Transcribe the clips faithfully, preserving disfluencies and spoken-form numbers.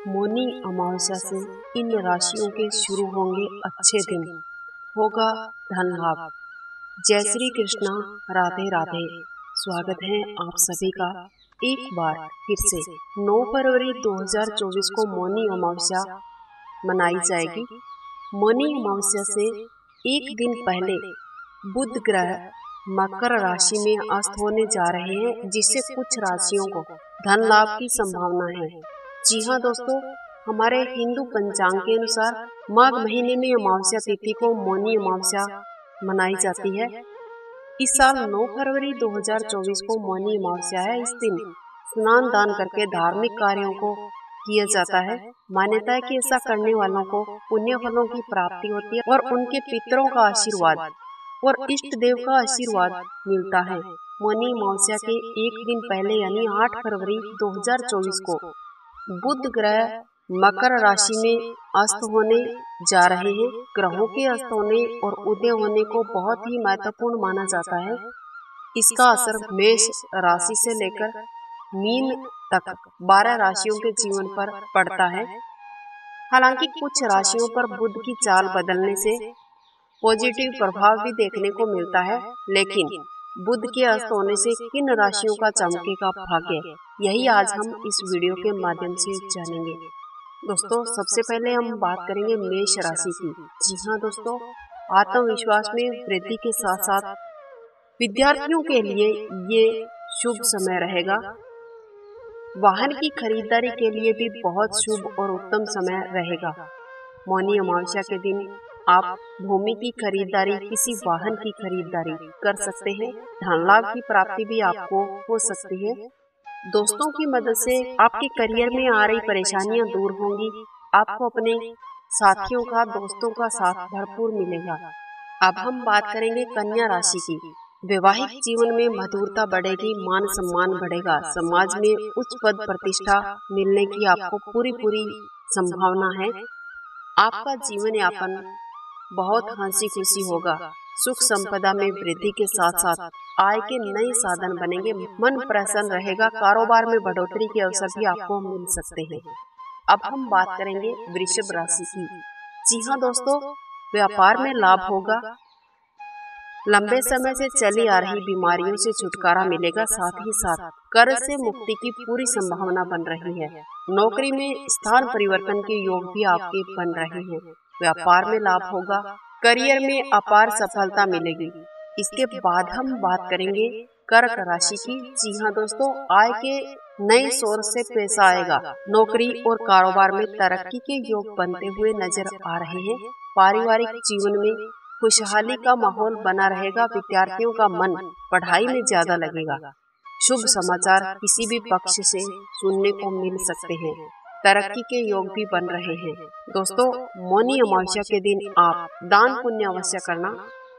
मौनी अमावस्या से इन राशियों के शुरू होंगे अच्छे दिन, होगा धन लाभ। जय श्री कृष्णा, राधे राधे। स्वागत है आप सभी का एक बार फिर से। नौ फरवरी दो हज़ार चौबीस को मौनी अमावस्या मनाई जाएगी। मौनी अमावस्या से एक दिन पहले बुध ग्रह मकर राशि में अस्त होने जा रहे हैं, जिससे कुछ राशियों को धन लाभ की संभावना है। जी हाँ दोस्तों, हमारे हिंदू पंचांग के अनुसार माघ महीने में अमावस्या तिथि को मौनी अमावस्या मनाई जाती है। इस साल नौ फरवरी दो हज़ार चौबीस को मौनी अमावस्या है। इस दिन स्नान दान करके धार्मिक कार्यों को किया जाता है। मान्यता है कि ऐसा करने वालों को पुण्य फलों की प्राप्ति होती है और उनके पितरों का आशीर्वाद और इष्ट देव का आशीर्वाद मिलता है। मौनी अमावस्या के एक दिन पहले यानी आठ फरवरी दो हज़ार चौबीस को बुध ग्रह मकर राशि में अस्त होने जा रहे हैं। ग्रहों के अस्त होने और उदय होने को बहुत ही महत्वपूर्ण माना जाता है। इसका असर मेष राशि से लेकर मीन तक बारह राशियों के जीवन पर पड़ता है। हालांकि कुछ राशियों पर बुध की चाल बदलने से पॉजिटिव प्रभाव भी देखने को मिलता है, लेकिन बुध के अस्त होने से किन राशियों का चमकेगा भाग्य, यही आज हम इस वीडियो के माध्यम से जानेंगे। दोस्तों, सबसे पहले हम बात करेंगे मेष राशि की। जी हाँ दोस्तों, आत्मविश्वास में वृद्धि के साथ साथ विद्यार्थियों के लिए ये शुभ समय रहेगा। वाहन की खरीदारी के लिए भी बहुत शुभ और उत्तम समय रहेगा। मौनी अमावस्या के दिन आप भूमि की खरीदारी, किसी वाहन की खरीदारी कर सकते हैं। धन लाभ की प्राप्ति भी आपको हो सकती है। दोस्तों की मदद से आपके करियर में आ रही परेशानियां दूर होंगी। आपको अपने साथियों का, दोस्तों का साथ भरपूर मिलेगा। अब हम बात करेंगे कन्या राशि की। वैवाहिक जीवन में मधुरता बढ़ेगी, मान सम्मान बढ़ेगा। समाज में उच्च पद प्रतिष्ठा मिलने की आपको पूरी पूरी संभावना है। आपका जीवन यापन बहुत हंसी खुशी होगा। सुख संपदा में वृद्धि के साथ साथ आय के नए साधन बनेंगे। मन प्रसन्न रहेगा। कारोबार में बढ़ोतरी के अवसर भी आपको मिल सकते हैं। अब हम बात करेंगे वृषभ राशि की। जी हाँ दोस्तों, व्यापार में लाभ होगा। लंबे समय से चली आ रही बीमारियों से छुटकारा मिलेगा। साथ ही साथ कर्ज से मुक्ति की पूरी संभावना बन रही है। नौकरी में स्थान परिवर्तन के योग भी आपके बन रहे हैं। व्यापार में लाभ होगा। करियर में अपार सफलता मिलेगी। इसके बाद हम बात करेंगे कर्क राशि की। जी हाँ दोस्तों, आय के नए सोर्स से पैसा आएगा। नौकरी और कारोबार में तरक्की के योग बनते हुए नजर आ रहे हैं। पारिवारिक जीवन में खुशहाली का माहौल बना रहेगा। विद्यार्थियों का मन पढ़ाई में ज्यादा लगेगा। शुभ समाचार किसी भी पक्ष से सुनने को मिल सकते हैं। तरक्की के योग भी बन रहे हैं। दोस्तों, मौनी अमावस्या के दिन आप दान पुण्य अवश्य करना।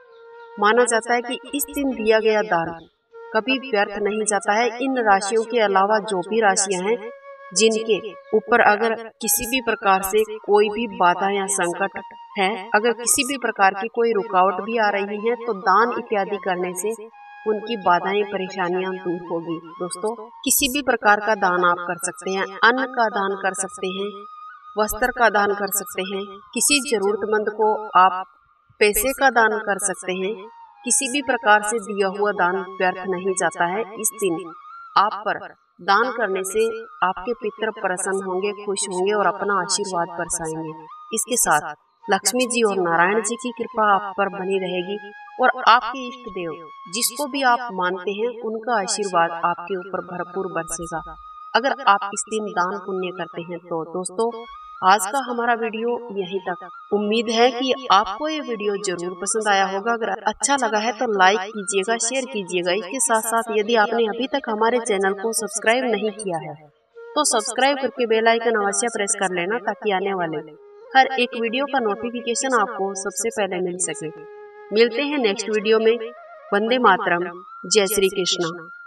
माना जाता है कि इस दिन दिया गया दान कभी व्यर्थ नहीं जाता है। इन राशियों के अलावा जो भी राशियां हैं जिनके ऊपर अगर किसी भी प्रकार से कोई भी बाधा या संकट है, अगर किसी भी प्रकार की कोई रुकावट भी आ रही है, तो दान इत्यादि करने से उनकी बाधाएं परेशानियां दूर होगी। दोस्तों, किसी भी प्रकार का दान आप कर सकते हैं। अन्न का दान कर सकते हैं, वस्त्र का दान कर सकते हैं, किसी जरूरतमंद को आप पैसे का दान कर सकते हैं। किसी भी प्रकार से दिया हुआ दान व्यर्थ नहीं जाता है। इस दिन आप पर दान करने से आपके पितर प्रसन्न होंगे, खुश होंगे और अपना आशीर्वाद बरसाएंगे। इसके साथ लक्ष्मी जी और नारायण जी की कृपा आप पर बनी रहेगी और आपके इष्ट देव जिसको भी आप मानते हैं उनका आशीर्वाद आपके ऊपर भरपूर बरसेगा अगर आप इस दिन दान पुण्य करते हैं। तो दोस्तों, आज का हमारा वीडियो यहीं तक। उम्मीद है कि आपको ये वीडियो जरूर पसंद आया होगा। अगर अच्छा लगा है तो लाइक कीजिएगा, शेयर कीजिएगा। इसके साथ साथ यदि आपने अभी तक हमारे चैनल को सब्सक्राइब नहीं किया है तो सब्सक्राइब करके बेल आइकन अवश्य प्रेस कर लेना, ताकि आने वाले हर एक वीडियो का नोटिफिकेशन आपको सबसे पहले मिल सके। मिलते हैं नेक्स्ट वीडियो में। वंदे मातरम। जय श्री कृष्णा।